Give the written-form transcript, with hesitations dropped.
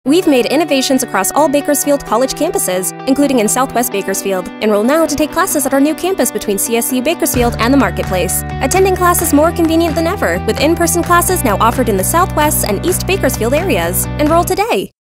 We've made innovations across all Bakersfield college campuses, including in SouthWest Bakersfield. Enroll now to take classes at our new campus between CSU Bakersfield and the Marketplace. Attending class is more convenient than ever, with in-person classes now offered in the SouthWest and East Bakersfield areas. Enroll today!